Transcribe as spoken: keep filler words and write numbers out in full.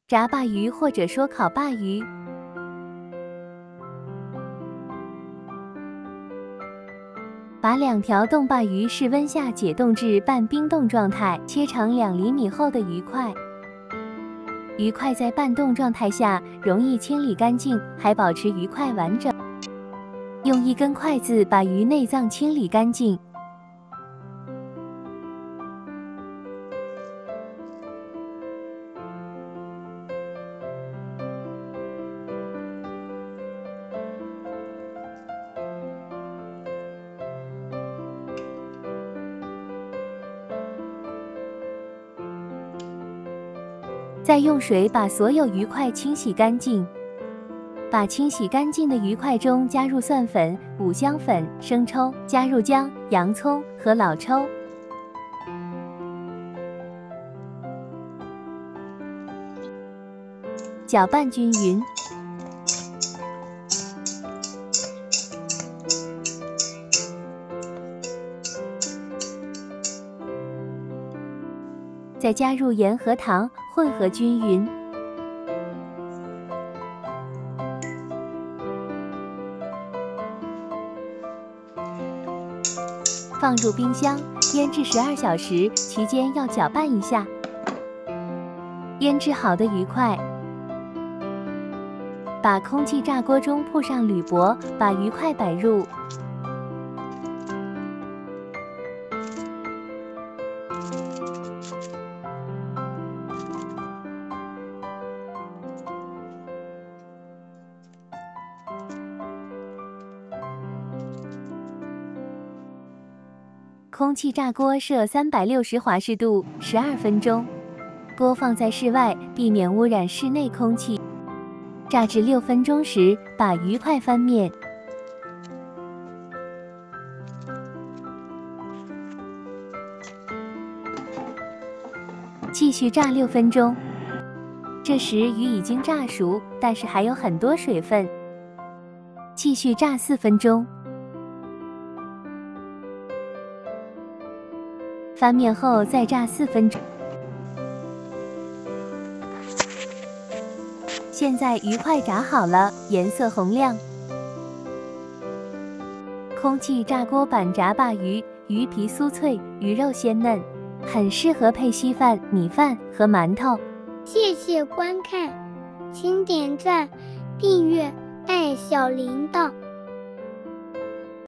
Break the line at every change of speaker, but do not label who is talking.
炸鲅鱼或者说烤鲅鱼。把两条冻鲅鱼室温下解冻至半冰冻状态，切成两厘米厚的鱼块。鱼块在半冻状态下容易清理干净，还保持鱼块完整。用一根筷子把鱼内脏清理干净。再用水把所有鱼块清洗干净。把清洗干净的鱼块中加入蒜粉、五香粉、生抽，加入姜、洋葱和老抽，搅拌均匀。再加入盐和糖，混合均匀。放入冰箱腌制十二小时，期间要搅拌一下。腌制好的鱼块，把空气炸锅中铺上铝箔，把鱼块摆入。空气炸锅设三百六十华氏度，十二分钟。锅放在室外，避免污染室内空气。炸至六分钟时，把鱼块翻面。继续炸六分钟。这时鱼已经炸熟，但是还有很多水分。继续炸四分钟。翻面后再炸四分钟。现在鱼块炸好了，颜色红亮。空气炸锅板炸鲅鱼，鱼皮酥脆，鱼肉鲜嫩，很适合配稀饭、米饭和馒头。
谢谢观看，请点赞、订阅、按小铃铛。